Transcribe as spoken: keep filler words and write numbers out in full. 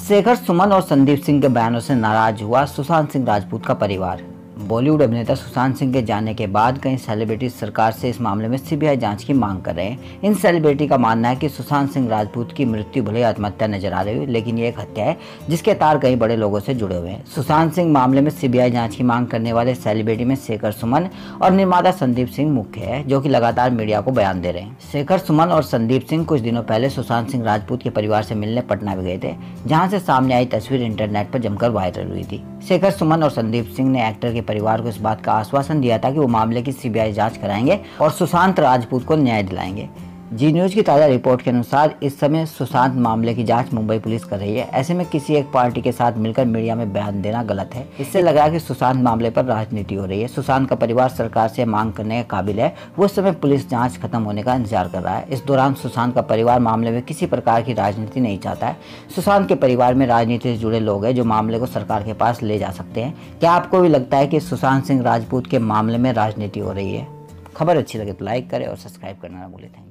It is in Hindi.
शेखर सुमन और संदीप सिंह के बयानों से नाराज हुआ सुशांत सिंह राजपूत का परिवार। बॉलीवुड अभिनेता सुशांत सिंह के जाने के बाद कई सेलिब्रिटी सरकार से इस मामले में सीबीआई जांच की मांग कर रहे हैं। इन सेलिब्रिटी का मानना है कि सुशांत सिंह राजपूत की मृत्यु भले आत्महत्या नजर आ रही है, लेकिन ये एक हत्या है जिसके तार कई बड़े लोगों से जुड़े हुए हैं। सुशांत सिंह मामले में सीबीआई जांच की मांग करने वाले सेलिब्रिटी में शेखर सुमन और निर्माता संदीप सिंह मुख्य है, जो कि लगातार मीडिया को बयान दे रहे हैं। शेखर सुमन और संदीप सिंह कुछ दिनों पहले सुशांत सिंह राजपूत के परिवार से मिलने पटना भी गए थे, जहां से सामने आई तस्वीर इंटरनेट पर जमकर वायरल हुई थी। शेखर सुमन और संदीप सिंह ने एक्टर के परिवार को इस बात का आश्वासन दिया था कि वो मामले की सीबीआई जांच कराएंगे और सुशांत राजपूत को न्याय दिलाएंगे। जी न्यूज की ताज़ा रिपोर्ट के अनुसार इस समय सुशांत मामले की जांच मुंबई पुलिस कर रही है। ऐसे में किसी एक पार्टी के साथ मिलकर मीडिया में बयान देना गलत है। इससे लग रहा है कि सुशांत मामले पर राजनीति हो रही है। सुशांत का परिवार सरकार से मांग करने के काबिल है। वो उस समय पुलिस जांच खत्म होने का इंतजार कर रहा है। इस दौरान सुशांत का परिवार मामले में किसी प्रकार की राजनीति नहीं चाहता है। सुशांत के परिवार में राजनीति से जुड़े लोग हैं जो मामले को सरकार के पास ले जा सकते हैं। क्या आपको भी लगता है कि सुशांत सिंह राजपूत के मामले में राजनीति हो रही है? खबर अच्छी लगे तो लाइक करें और सब्सक्राइब करना ना भूलें।